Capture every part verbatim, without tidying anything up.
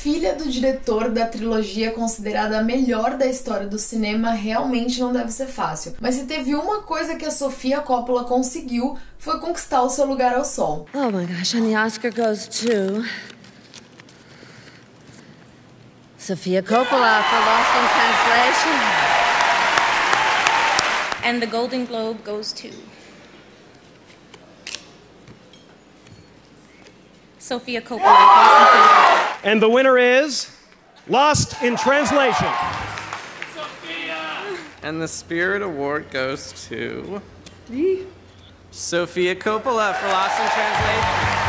filha do diretor da trilogia considerada a melhor da história do cinema, realmente não deve ser fácil. Mas se teve uma coisa que a Sofia Coppola conseguiu, foi conquistar o seu lugar ao sol. Oh my gosh, and the Oscar goes to Sofia Coppola for Lost in Translation. And the Golden Globe goes to Sofia Coppola. And the winner is Lost in Translation. Sophia! And the Spirit Award goes to Sofia Coppola for Lost in Translation.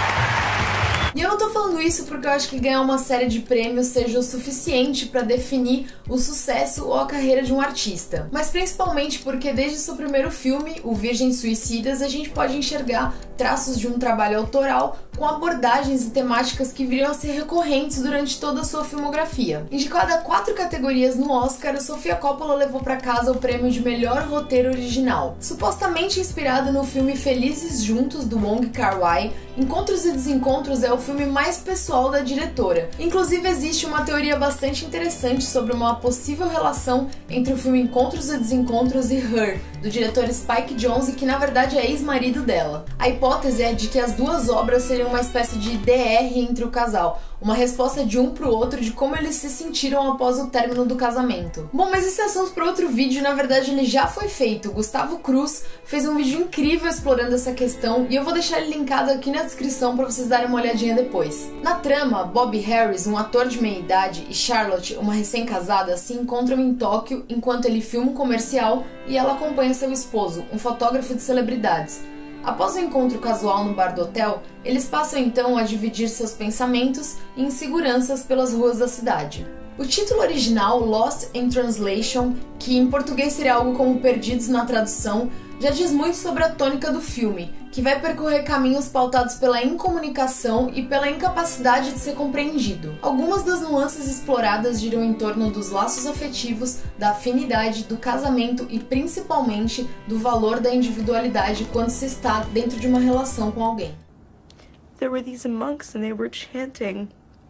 E eu não tô falando isso porque eu acho que ganhar uma série de prêmios seja o suficiente para definir o sucesso ou a carreira de um artista. Mas principalmente porque desde seu primeiro filme, O Virgens Suicidas, a gente pode enxergar traços de um trabalho autoral com abordagens e temáticas que viriam a ser recorrentes durante toda a sua filmografia. Indicada a quatro categorias no Oscar, a Sofia Coppola levou para casa o prêmio de melhor roteiro original. Supostamente inspirado no filme Felizes Juntos, do Wong Kar-wai, Encontros e Desencontros é o filme mais pessoal da diretora. Inclusive, existe uma teoria bastante interessante sobre uma possível relação entre o filme Encontros e Desencontros e Her, do diretor Spike Jonze, que na verdade é ex-marido dela. A hipótese é de que as duas obras seriam uma espécie de D R entre o casal, uma resposta de um pro outro de como eles se sentiram após o término do casamento. Bom, mas esse assunto para outro vídeo, na verdade ele já foi feito. O Gustavo Cruz fez um vídeo incrível explorando essa questão e eu vou deixar ele linkado aqui na descrição para vocês darem uma olhadinha depois. Na trama, Bob Harris, um ator de meia idade, e Charlotte, uma recém-casada, se encontram em Tóquio enquanto ele filma um comercial e ela acompanha seu esposo, um fotógrafo de celebridades. Após o encontro casual no bar do hotel, eles passam então a dividir seus pensamentos e inseguranças pelas ruas da cidade. O título original, Lost in Translation, que em português seria algo como Perdidos na Tradução, já diz muito sobre a tônica do filme, que vai percorrer caminhos pautados pela incomunicação e pela incapacidade de ser compreendido. Algumas das nuances exploradas giram em torno dos laços afetivos, da afinidade, do casamento e principalmente do valor da individualidade quando se está dentro de uma relação com alguém. There were these monks and they were chanting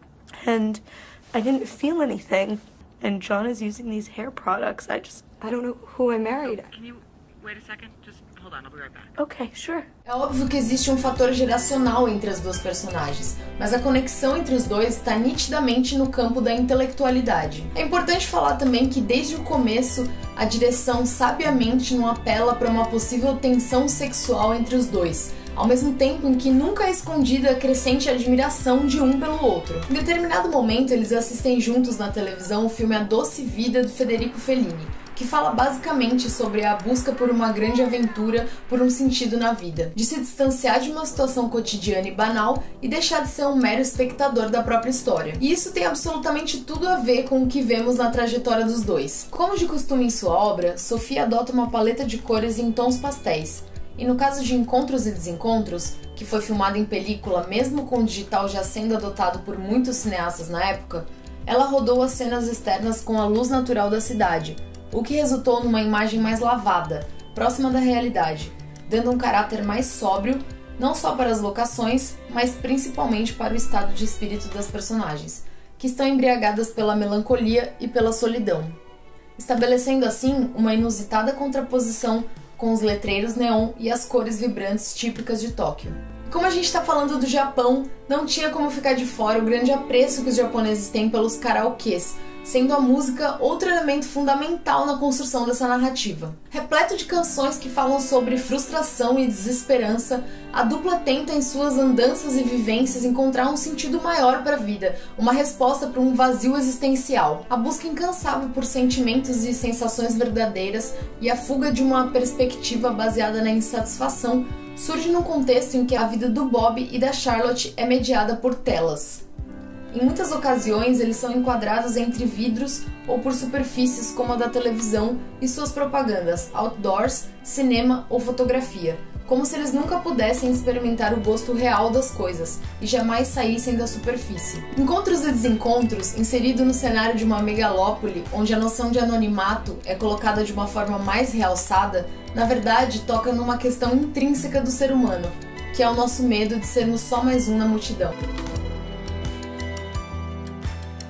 and I didn't feel anything. And John is using these hair products. I just, I don't know who I married. Can you wait a second? Just hold on, I'll be right back. Okay, sure. É óbvio que existe um fator geracional entre as duas personagens, mas a conexão entre os dois está nitidamente no campo da intelectualidade. É importante falar também que desde o começo a direção sabiamente não apela para uma possível tensão sexual entre os dois, ao mesmo tempo em que nunca é escondida a crescente admiração de um pelo outro. Em determinado momento, eles assistem juntos na televisão o filme A Doce Vida, do Federico Fellini, que fala basicamente sobre a busca por uma grande aventura, por um sentido na vida, de se distanciar de uma situação cotidiana e banal e deixar de ser um mero espectador da própria história. E isso tem absolutamente tudo a ver com o que vemos na trajetória dos dois. Como de costume em sua obra, Sofia adota uma paleta de cores em tons pastéis. E no caso de Encontros e Desencontros, que foi filmado em película mesmo com o digital já sendo adotado por muitos cineastas na época, ela rodou as cenas externas com a luz natural da cidade, o que resultou numa imagem mais lavada, próxima da realidade, dando um caráter mais sóbrio, não só para as locações, mas principalmente para o estado de espírito das personagens, que estão embriagadas pela melancolia e pela solidão, estabelecendo assim uma inusitada contraposição com os letreiros neon e as cores vibrantes típicas de Tóquio. Como a gente está falando do Japão, não tinha como ficar de fora o grande apreço que os japoneses têm pelos karaokês, sendo a música outro elemento fundamental na construção dessa narrativa. Repleto de canções que falam sobre frustração e desesperança, a dupla tenta em suas andanças e vivências encontrar um sentido maior para a vida, uma resposta para um vazio existencial. A busca incansável por sentimentos e sensações verdadeiras e a fuga de uma perspectiva baseada na insatisfação surge num contexto em que a vida do Bob e da Charlotte é mediada por telas. Em muitas ocasiões, eles são enquadrados entre vidros ou por superfícies como a da televisão e suas propagandas, outdoors, cinema ou fotografia, como se eles nunca pudessem experimentar o gosto real das coisas e jamais saíssem da superfície. Encontros e Desencontros, inserido no cenário de uma megalópole, onde a noção de anonimato é colocada de uma forma mais realçada, na verdade toca numa questão intrínseca do ser humano, que é o nosso medo de sermos só mais um na multidão.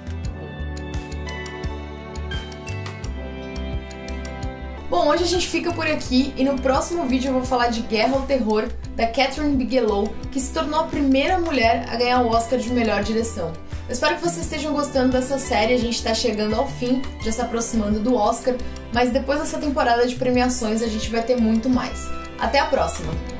Bom, hoje a gente fica por aqui e no próximo vídeo eu vou falar de Guerra ao Terror, da Catherine Bigelow, que se tornou a primeira mulher a ganhar o Oscar de melhor direção. Eu espero que vocês estejam gostando dessa série, a gente está chegando ao fim, já se aproximando do Oscar, mas depois dessa temporada de premiações a gente vai ter muito mais. Até a próxima!